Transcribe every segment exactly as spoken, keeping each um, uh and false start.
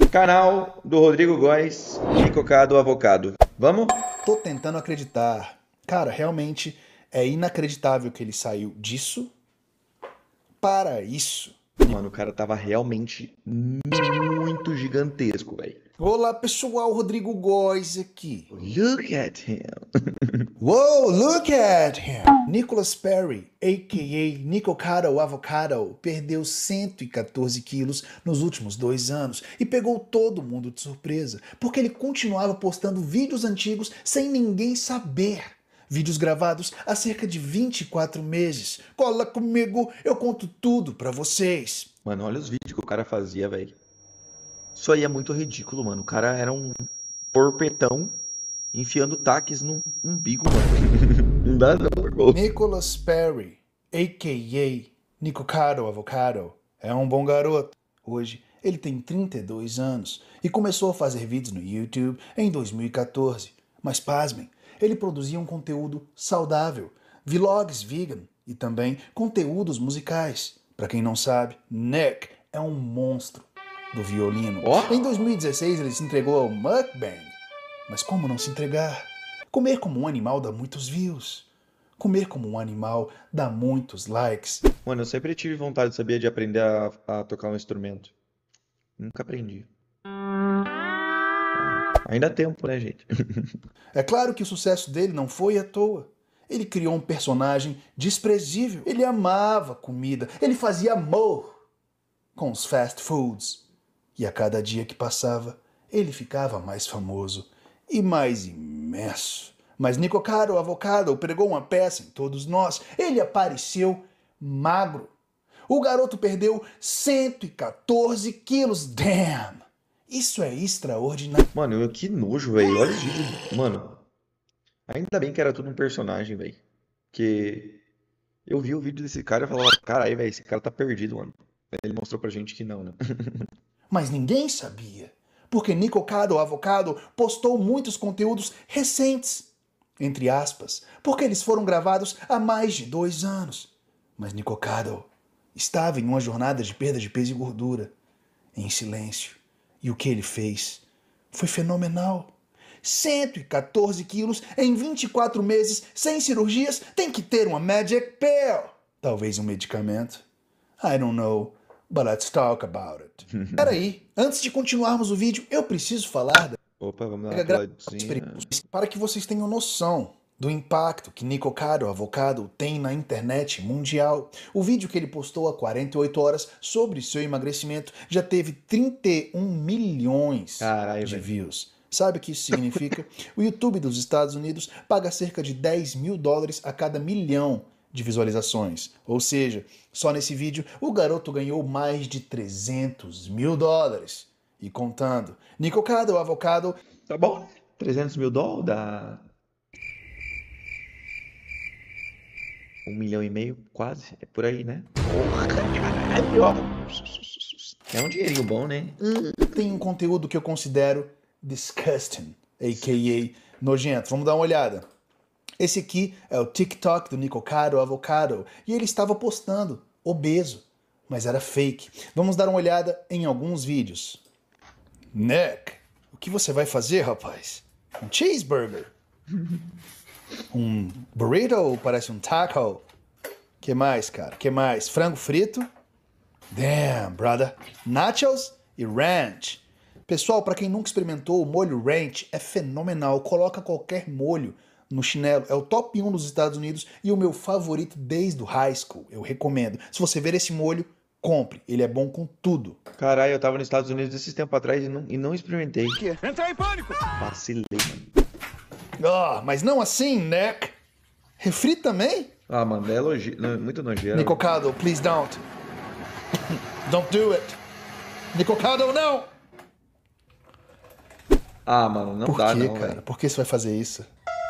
Canal do Rodrigo Góes e Cocado Avocado. Vamos? Tô tentando acreditar. Cara, realmente é inacreditável que ele saiu disso para isso. Mano, o cara tava realmente muito gigantesco, velho. Olá pessoal, Rodrigo Góes aqui. Look at him. Whoa, look at him! Nicholas Perry, a k a. Nicocado Avocado, perdeu cento e quatorze quilos nos últimos dois anos e pegou todo mundo de surpresa, porque ele continuava postando vídeos antigos sem ninguém saber. Vídeos gravados há cerca de vinte e quatro meses. Cola comigo, eu conto tudo pra vocês. Mano, olha os vídeos que o cara fazia, velho. Isso aí é muito ridículo, mano. O cara era um porpetão enfiando taques no umbigo, mano. Não dá não, irmão. Nicholas Perry, a k a. Nicocado Avocado, é um bom garoto. Hoje ele tem trinta e dois anos e começou a fazer vídeos no YouTube em dois mil e quatorze. Mas pasmem, ele produzia um conteúdo saudável, vlogs vegan e também conteúdos musicais. Para quem não sabe, Nick é um monstro do violino. Oh. Em dois mil e dezesseis ele se entregou ao mukbang. Mas como não se entregar? Comer como um animal dá muitos views. Comer como um animal dá muitos likes. Mano, eu sempre tive vontade, sabia, de aprender a, a tocar um instrumento. Nunca aprendi. Ainda há tempo, né, gente? É claro que o sucesso dele não foi à toa. Ele criou um personagem desprezível. Ele amava comida. Ele fazia amor com os fast foods. E a cada dia que passava, ele ficava mais famoso e mais imenso. Mas Nicocado Avocado pregou uma peça em todos nós. Ele apareceu magro. O garoto perdeu cento e quatorze quilos. Damn! Isso é extraordinário. Mano, eu, que nojo, velho. Olha os vídeos. Mano, ainda bem que era tudo um personagem, velho. Porque eu vi o vídeo desse cara e falava, caralho, velho, esse cara tá perdido, mano. Ele mostrou pra gente que não, né? Mas ninguém sabia. Porque Nicocado Avocado postou muitos conteúdos recentes, entre aspas, porque eles foram gravados há mais de dois anos. Mas Nicocado estava em uma jornada de perda de peso e gordura, em silêncio. E o que ele fez foi fenomenal. cento e quatorze quilos em vinte e quatro meses, sem cirurgias, tem que ter uma magic pill. Talvez um medicamento. I don't know, but let's talk about it. Peraí, antes de continuarmos o vídeo, eu preciso falar da... Opa, vamos dar uma puladinha. Para que vocês tenham noção do impacto que Nicocado Avocado tem na internet mundial. O vídeo que ele postou há quarenta e oito horas sobre seu emagrecimento já teve trinta e um milhões Carai, de véio. views. Sabe o que isso significa? O YouTube dos Estados Unidos paga cerca de dez mil dólares a cada milhão de visualizações. Ou seja, só nesse vídeo o garoto ganhou mais de trezentos mil dólares. E contando. Nicocado Avocado... Tá bom, trezentos mil dólares dá... Um milhão e meio, quase. É por aí, né? Porra, caralho. É um dinheirinho bom, né? Tem um conteúdo que eu considero disgusting, a k a nojento. Vamos dar uma olhada. Esse aqui é o TikTok do Nicocado Avocado e ele estava postando, obeso, mas era fake. Vamos dar uma olhada em alguns vídeos. Nick, o que você vai fazer, rapaz? Um cheeseburger? Um burrito parece um taco? Que mais, cara? Que mais? Frango frito? Damn, brother. Nachos e ranch. Pessoal, para quem nunca experimentou, o molho ranch é fenomenal. Coloca qualquer molho no chinelo. É o top um dos Estados Unidos e o meu favorito desde o high school. Eu recomendo. Se você ver esse molho, compre. Ele é bom com tudo. Caralho, eu tava nos Estados Unidos esses tempos atrás e não, e não experimentei. Entra em pânico! Vacilei, mano. Ah, mas não assim, Nick. Refri também? Ah, mano, é elogio, não, muito nojeiro. Nicocado, please don't. Don't do it. Nicocado, não! Ah, mano, não Por dá quê, não, cara? velho. Por que você vai fazer isso?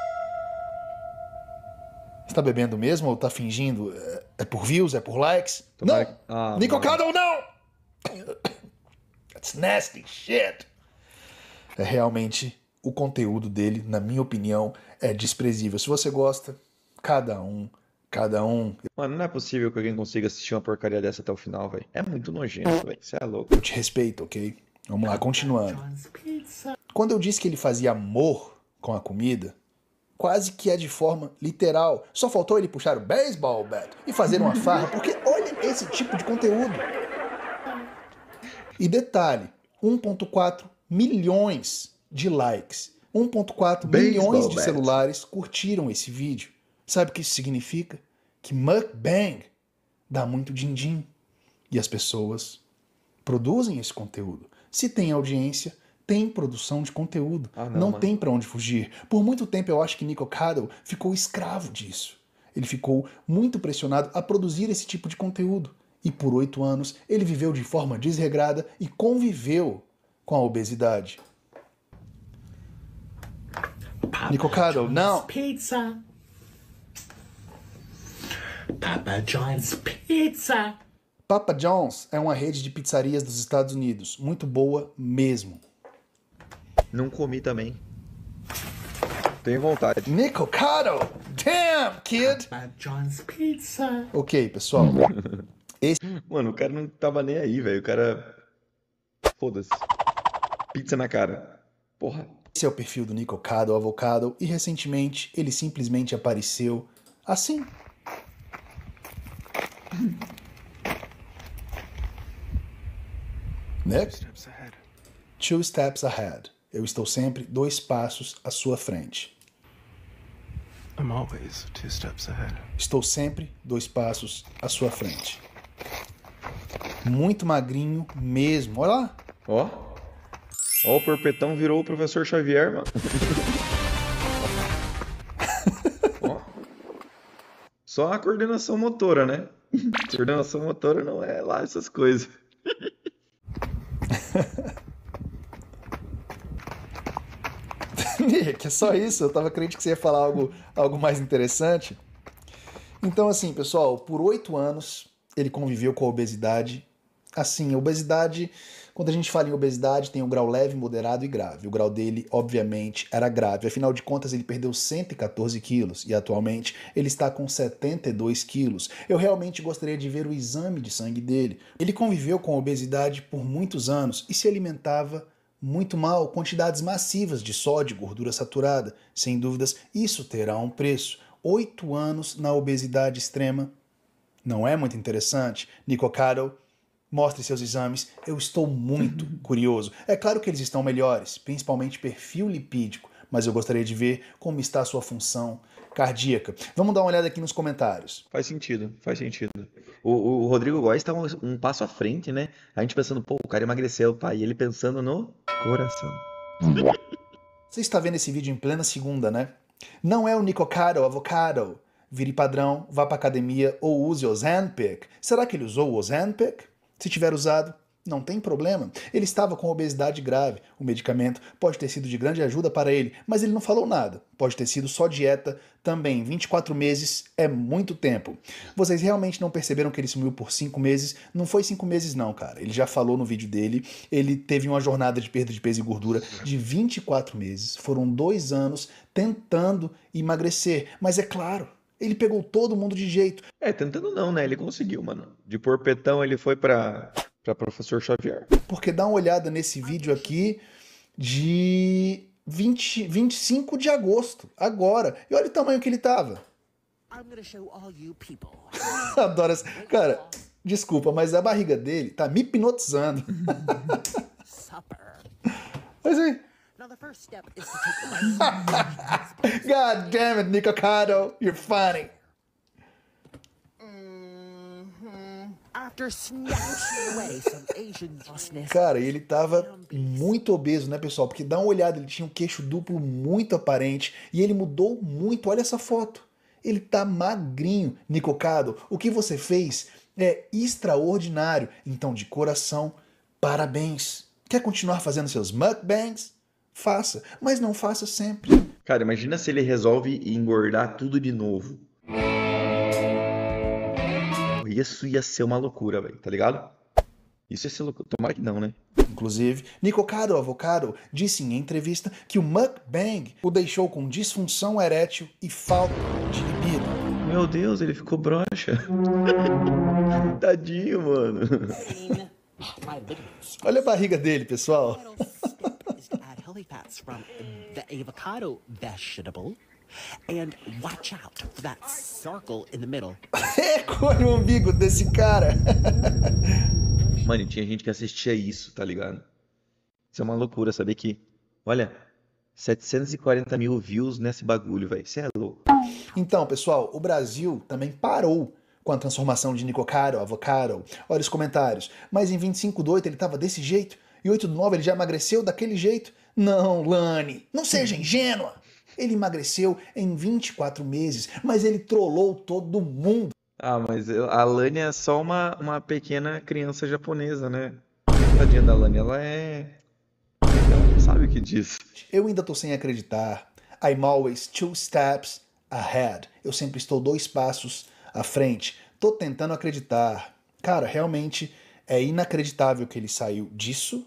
Você tá bebendo mesmo ou tá fingindo? É, é por views? É por likes? Tomara Não! que- Ah, Nicocado, não! That's nasty shit. É realmente o conteúdo dele, na minha opinião, é desprezível. Se você gosta, cada um, cada um. Mano, não é possível que alguém consiga assistir uma porcaria dessa até o final, velho. É muito nojento, velho. Você é louco. Eu te respeito, ok? Vamos lá, continuando. Quando eu disse que ele fazia amor com a comida, quase que é de forma literal. Só faltou ele puxar o baseball bat e fazer uma farra, porque olha esse tipo de conteúdo. E detalhe, um ponto quatro milhões de likes, um ponto quatro milhões de bat. celulares curtiram esse vídeo. Sabe o que isso significa? Que mukbang dá muito din-din. E as pessoas produzem esse conteúdo. Se tem audiência, tem produção de conteúdo. Ah, não não, tem pra onde fugir. Por muito tempo eu acho que Nico Cado ficou escravo disso. Ele ficou muito pressionado a produzir esse tipo de conteúdo. E por oito anos ele viveu de forma desregrada e conviveu com a obesidade. Papa Nico Cado, John's não! Pizza. Papa John's Pizza. Papa John's é uma rede de pizzarias dos Estados Unidos. Muito boa mesmo. Não comi também. Tenho vontade. Nico Cado! Damn, kid! Papa John's Pizza. Ok, pessoal. Mano, o cara não tava nem aí, velho. O cara... Foda-se. Pizza na cara. Porra. Esse é o perfil do Nico Cado Avocado e recentemente ele simplesmente apareceu assim. Next. Two steps ahead. Eu estou sempre dois passos à sua frente. I'm always two steps ahead. Estou sempre dois passos à sua frente. Muito magrinho mesmo. Olha lá. Ó. Ó, o porpetão virou o professor Xavier, mano. Ó. Só a coordenação motora, né? Coordenação motora não é lá essas coisas. Nick, é só isso. Eu tava crente que você ia falar algo, algo mais interessante. Então, assim, pessoal, por oito anos ele conviveu com a obesidade. Assim, a obesidade, quando a gente fala em obesidade, tem o grau leve, moderado e grave. O grau dele, obviamente, era grave. Afinal de contas, ele perdeu cento e quatorze quilos e atualmente ele está com setenta e dois quilos. Eu realmente gostaria de ver o exame de sangue dele. Ele conviveu com a obesidade por muitos anos e se alimentava muito mal, quantidades massivas de sódio e gordura saturada. Sem dúvidas, isso terá um preço. Oito anos na obesidade extrema. Não é muito interessante? Nico Cado, mostre seus exames. Eu estou muito curioso. É claro que eles estão melhores, principalmente perfil lipídico, mas eu gostaria de ver como está a sua função cardíaca. Vamos dar uma olhada aqui nos comentários. Faz sentido, faz sentido. O, o Rodrigo Góes tá um, um passo à frente, né? A gente pensando, pô, o cara emagreceu, pai. E ele pensando no coração. Você está vendo esse vídeo em plena segunda, né? Não é o Nico Cado Avocado. Vire padrão, vá para academia ou use o Ozempic. Será que ele usou o Ozempic? Se tiver usado, não tem problema. Ele estava com obesidade grave. O medicamento pode ter sido de grande ajuda para ele, mas ele não falou nada. Pode ter sido só dieta também. vinte e quatro meses é muito tempo. Vocês realmente não perceberam que ele sumiu por cinco meses? Não foi cinco meses não, cara. Ele já falou no vídeo dele. Ele teve uma jornada de perda de peso e gordura de vinte e quatro meses. Foram dois anos tentando emagrecer. Mas é claro, ele pegou todo mundo de jeito. É, tentando não, né? Ele conseguiu, mano. De porpetão ele foi pra, pra professor Xavier. Porque dá uma olhada nesse vídeo aqui de vinte, vinte e cinco de agosto, agora. E olha o tamanho que ele tava. Adoro essa... Cara, desculpa, mas a barriga dele tá me hipnotizando. Mas aí... God damn it, Nico Cado, you're funny. Cara, ele tava muito obeso, né, pessoal? Porque dá uma olhada, ele tinha um queixo duplo muito aparente e ele mudou muito. Olha essa foto. Ele tá magrinho. Nico Cado, o que você fez é extraordinário. Então, de coração, parabéns. Quer continuar fazendo seus mukbangs? Faça, mas não faça sempre. Cara, imagina se ele resolve engordar tudo de novo. Isso ia ser uma loucura, velho, tá ligado? Isso ia ser loucura. Tomara que não, né? Inclusive, Nico Cado Avocado disse em entrevista que o mukbang o deixou com disfunção erétil e falta de libido. Meu Deus, ele ficou broxa. Tadinho, mano. My ligaments. Olha a barriga dele, pessoal. Final step is to add healthy fats from the avocado vegetable. And watch out for that circle in the middle. É, olha o umbigo desse cara. Mano, e tinha gente que assistia isso, tá ligado? Isso é uma loucura, saber que, olha, setecentos e quarenta mil views nesse bagulho, velho. Você é louco. Então, pessoal, o Brasil também parou com a transformação de Nico Caro, Avocado. Olha os comentários. Mas em vinte e cinco do oito ele tava desse jeito. E oito do nove ele já emagreceu daquele jeito. Não, Lani, não seja ingênua. Ele emagreceu em vinte e quatro meses, mas ele trollou todo mundo. Ah, mas a Lani é só uma, uma pequena criança japonesa, né? Tadinha da Lani, ela é... Ela não sabe o que diz. Eu ainda tô sem acreditar. I'm always two steps ahead. Eu sempre estou dois passos à frente. Tô tentando acreditar. Cara, realmente é inacreditável que ele saiu disso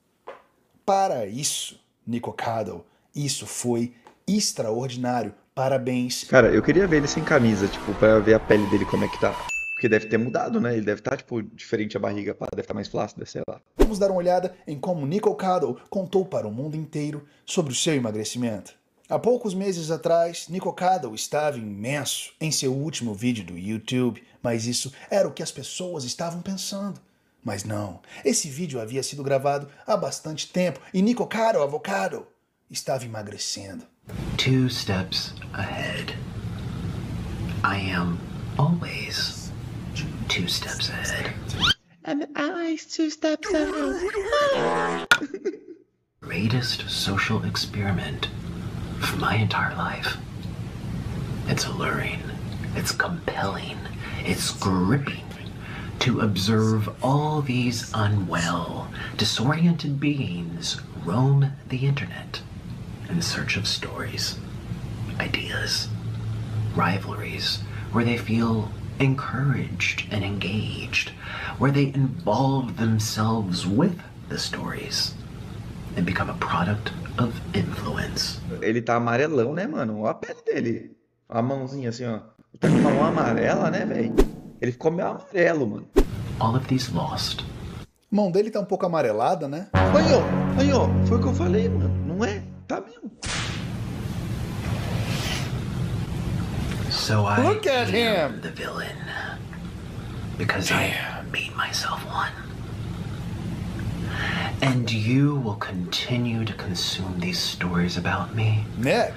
para isso, Nico Cado. Isso foi extraordinário. Parabéns. Cara, eu queria ver ele sem camisa, tipo, pra ver a pele dele como é que tá. Porque deve ter mudado, né? Ele deve estar, tipo, diferente a barriga, pá, deve estar mais flácida, sei lá. Vamos dar uma olhada em como Nico Cado contou para o mundo inteiro sobre o seu emagrecimento. Há poucos meses atrás, Nico Cado estava imenso em seu último vídeo do YouTube, mas isso era o que as pessoas estavam pensando. Mas não, esse vídeo havia sido gravado há bastante tempo e Nico Cado, Avocado, estava emagrecendo. Two steps ahead. I am always two steps ahead. I'm always two steps ahead. Greatest social experiment for my entire life. It's alluring, it's compelling, it's gripping to observe all these unwell, disoriented beings roam the internet in search of stories, ideas, rivalries, where they feel encouraged and engaged, where they involve themselves with the stories and become a product of influence. Ele tá amarelão, né, mano? Olha a pele dele. A mãozinha assim, ó. Ele tá com uma mão amarela, né, velho? Ele ficou meio amarelo, mano. All of these lost. A mão dele tá um pouco amarelada, né? Aí, ó. Aí, ó. Foi o que eu falei, mano. Não é? Tá mesmo. So I Look at am him. the villain because I made myself one. And you will continue to consume these stories about me Nick,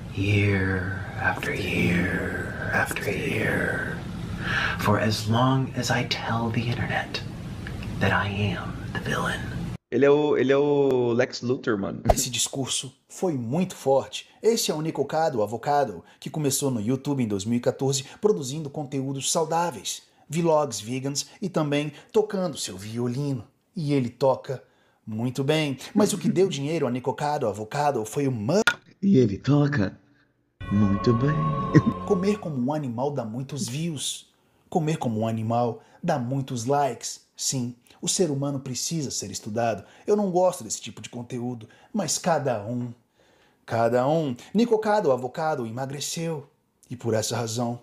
year after year after year for as long as I tell the internet that I am the villain. Ele é o, ele é o Lex Luthor, mano. esse discurso foi muito forte. Esse é o Nico Cado, Avocado, que começou no YouTube em dois mil e quatorze produzindo conteúdos saudáveis, vlogs vegans e também tocando seu violino. E ele toca muito bem. Mas o que deu dinheiro a Nico Cado, Avocado foi o man... E ele toca muito bem. Comer como um animal dá muitos views. Comer como um animal dá muitos likes. Sim, o ser humano precisa ser estudado. Eu não gosto desse tipo de conteúdo, mas cada um, cada um. Nico Cado, Avocado, emagreceu. E por essa razão,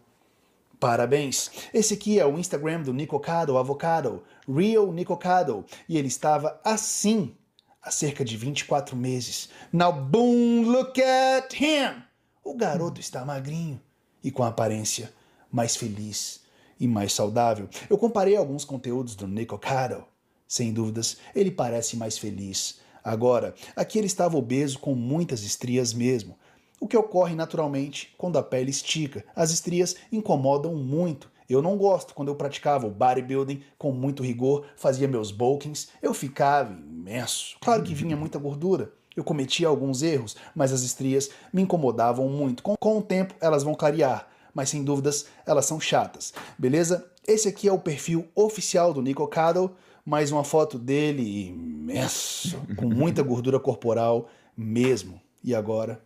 parabéns. Esse aqui é o Instagram do Nico Cado, Avocado, Real Nico Cado. E ele estava assim há cerca de vinte e quatro meses. Now boom, look at him! O garoto está magrinho e com a aparência mais feliz e mais saudável. Eu comparei alguns conteúdos do Nico Cado. Sem dúvidas, ele parece mais feliz. Agora, aqui ele estava obeso com muitas estrias mesmo. O que ocorre naturalmente quando a pele estica. As estrias incomodam muito. Eu não gosto quando eu praticava o bodybuilding com muito rigor, fazia meus bulkings, eu ficava imenso. Claro que vinha muita gordura. Eu cometia alguns erros, mas as estrias me incomodavam muito. Com, com o tempo, elas vão clarear, mas sem dúvidas, elas são chatas. Beleza? Esse aqui é o perfil oficial do Nico Cado, mais uma foto dele imenso, com muita gordura corporal mesmo. E agora?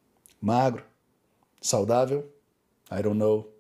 Magro? Saudável? I don't know.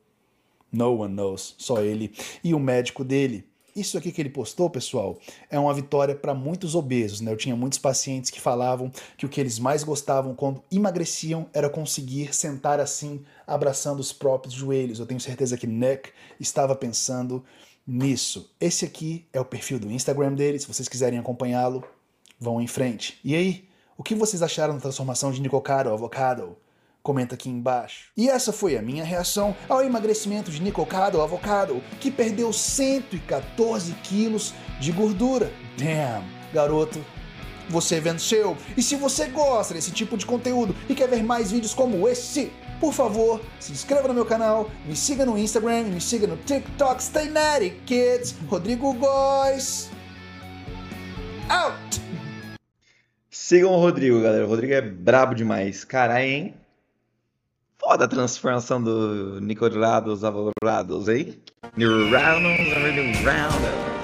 No one knows. Só ele e o médico dele. Isso aqui que ele postou, pessoal, é uma vitória para muitos obesos, né? Eu tinha muitos pacientes que falavam que o que eles mais gostavam quando emagreciam era conseguir sentar assim, abraçando os próprios joelhos. Eu tenho certeza que Nick estava pensando nisso. Esse aqui é o perfil do Instagram dele, se vocês quiserem acompanhá-lo, vão em frente. E aí, o que vocês acharam da transformação de Nico Caro Avocado? Comenta aqui embaixo. E essa foi a minha reação ao emagrecimento de Nico Caro Avocado, que perdeu cento e quatorze quilos de gordura. Damn, garoto, você venceu. E se você gosta desse tipo de conteúdo e quer ver mais vídeos como esse, por favor, se inscreva no meu canal, me siga no Instagram, me siga no TikTok. Stay natty, kids. Rodrigo Góes. Out! Sigam o Rodrigo, galera. O Rodrigo é brabo demais. Caralho, hein? Foda a transformação do Nicorados Avorados, hein? Neurons, Neurons.